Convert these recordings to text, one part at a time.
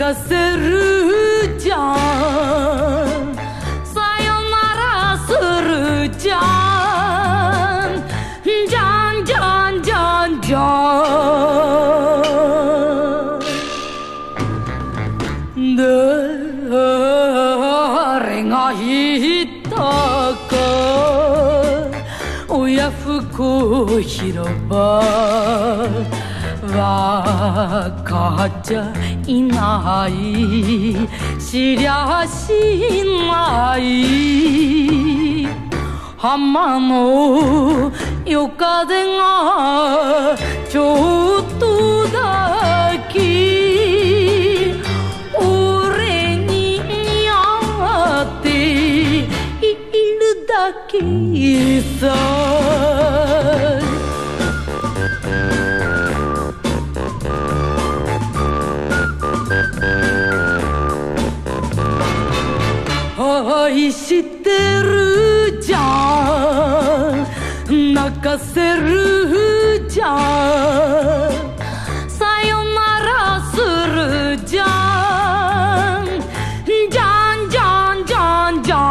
かせるじゃん、さよならするじゃん、じゃんじゃんじゃんじゃん。誰が言ったか、親不孝広場わかっちゃいない、知りゃしない浜の夜風がちょっとだけ俺に似合っているだけさ。愛してるじゃん、泣かせるじゃん、さよならするじゃん、じゃんじゃんじゃんじゃ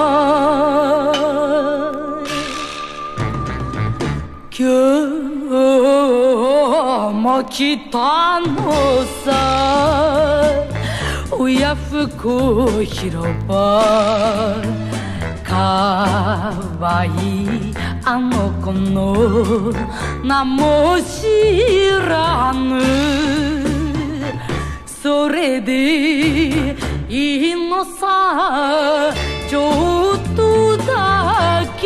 ん。今日も来たのさ、親不孝広場、かわいいあの子の名も知らぬ、それでいいのさ、ちょっとだけ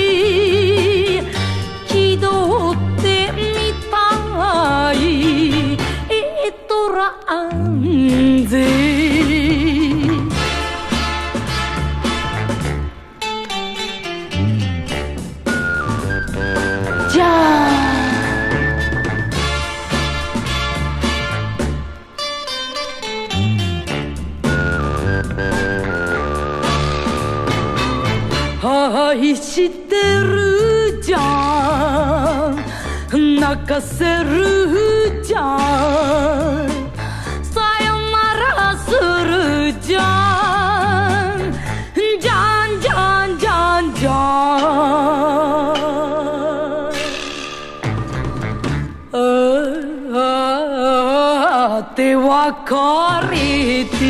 気取ってみたいトランゼ。じゃあ愛してるじゃん、泣かせるじゃん、さよならするじゃん、じゃんじゃんじゃんじゃん。って別れて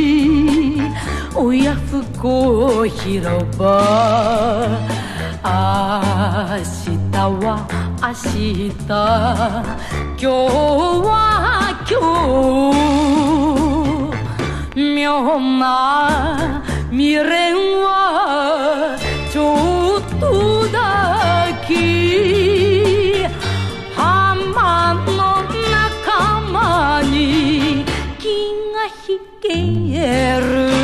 親不孝広場、明日は明日、今日は今日、妙な未練はちょっとだけ浜の仲間に気が引ける。